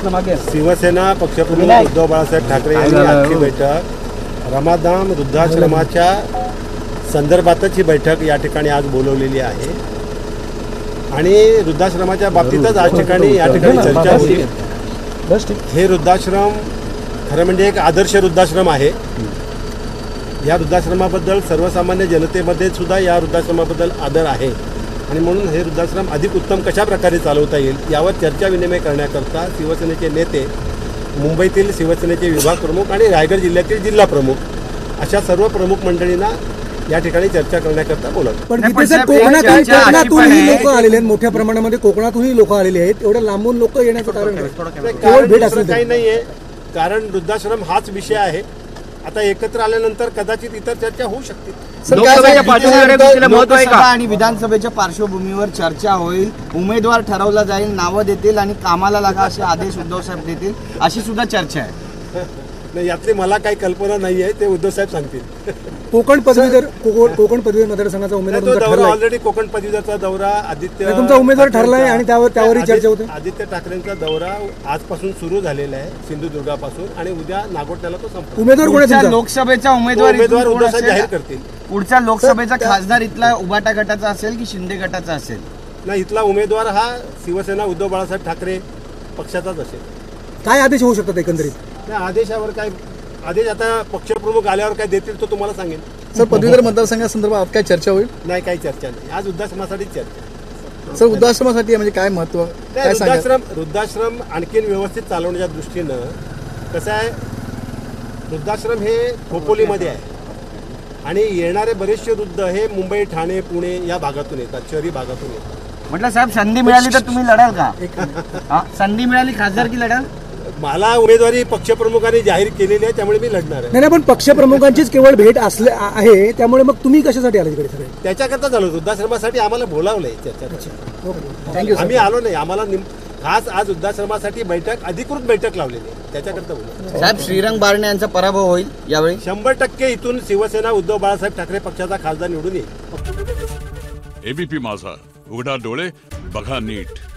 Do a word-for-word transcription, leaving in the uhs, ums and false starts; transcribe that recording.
शिवसेना पक्षप्रमुख उद्धव बाळासाहेब ठाकरे यांनी आजची बैठक रमादान वृद्धाश्रमाच्या संदर्भातच ही बैठक या ठिकाणी आज बोलवलेली आहे आणि वृद्धाश्रमाच्या बाबतीतच आज ठिकाणी या ठिकाणी चर्चा होईल। हे वृद्धाश्रम खरं म्हणजे एक आदर्श वृद्धाश्रम आहे। या वृद्धाश्रमाबद्दल सर्वसामान्य जनतेमध्ये सुद्धा या वृद्धाश्रमाबद्दल आदर आहे आणि म्हणून हे वृद्धाश्रम अधिक उत्तम कशा प्रकारे चालवता येईल यावर चर्चा विनिमय करण्याकरता शिवसेनेचे नेते, मुंबईतील शिवसेनेचे विभाग प्रमुख आणि रायगड जिल्ह्यातील जिल्हा प्रमुख अशा सर्व प्रमुख मंडळींना या ठिकाणी चर्चा करण्याकरता बोलवलं। पण कोकणातूनही लोक आलेले आहेत, मोठ्या प्रमाणामध्ये कोकणातूनही लोक आलेले आहेत। एवढ्या लांबून लोक येण्याचं कारण काही नाहीये, कारण वृद्धाश्रम हाच विषय आहे। आता एकत्र आल्यानंतर कदाचित इतर चर्चा होऊ शकते। लोकसभा आणि विधानसभेच्या पार्श्वभूमीवर चर्चा होईल, उमेदवार ठरवला जाईल, नावं देतील आणि कामाला लागा असे आदेश उद्धव साहेब देतील अशी सुद्धा चर्चा आहे। नाही, यातली मला काही कल्पना नाहीये, ते उद्धव साहेब सांगतील। कोकण पदवीधर कोकण पदवीधर मतदारसंघाचा उमेदवार ऑलरेडी कोकण पदवीधरचा दौरा आदित्य तुमचा उमेदवार ठरलाय आणि त्यावर त्यावरही चर्चा होते। आदित्य ठाकरेंचा दौरा आजपासून सुरू झालेला आहे सिंधुदुर्गापासून आणि उद्या नागोठण्याला तो संपतो। उमेदवार कोणाचा? लोकसभेचा उमेदवार उमेदवार उद्धव साहेब जाहीर करतील। पुढच्या लोकसभेचा खासदार इथला उबाटा गटाचा असेल की शिंदे गटाचा असेल? नाही, इथला उमेदवार हा शिवसेना उद्धव बाळासाहेब ठाकरे पक्षाचाच असेल। काय आदेश होऊ शकतात एकंदरीत? नाही, आदेशावर काय आदेश आता पक्षप्रमुख आल्यावर काय देतील तो तुम्हाला सांगेल। सर, पदवीधर मतदारसंघासंदर्भात काय चर्चा होईल? नाही, काही चर्चा नाही, आज वृद्धाश्रमासाठी चर्चा। सर, वृद्धाश्रमासाठी म्हणजे काय महत्व? वृद्धाश्रम वृद्धाश्रम आणखीन व्यवस्थित चालवण्याच्या दृष्टीनं कसं आहे, वृद्धाश्रम हे खोपोलीमध्ये आहे आणि येणारे बरेचसे वृद्ध हे मुंबई, ठाणे, पुणे या भागातून येतात, शहरी भागातून येतात। म्हटलं साहेब, संधी मिळाली तर तुम्ही लढाल का? संधी मिळाली खासदार की लढाल? मला उमेदवारी पक्षप्रमुखांनी जाहीर केलेली आहे, त्यामुळे मी लढणार आहे। नाही, पण पक्षप्रमुखांचीच केवळ भेट असले आहे, त्यामुळे मग तुम्ही कशासाठी आले तिकडे? सगळे त्याच्याकरता झालो, वृद्धाश्रमासाठी आम्हाला बोलावलंय चर्चा। थँक्यू। आम्ही आलो नाही, आम्हाला खास आज वृद्धाश्रमासाठी बैठक, अधिकृत बैठक लावलेली आहे, त्याच्याकरता बोललो। साहेब, श्रीरंग बारणे यांचा पराभव होईल यावेळी? शंभर टक्के इथून शिवसेना उद्धव बाळासाहेब ठाकरे पक्षाचा खासदार निवडून येईल। एबीपी माझा, उघडा डोळे बघा नीट।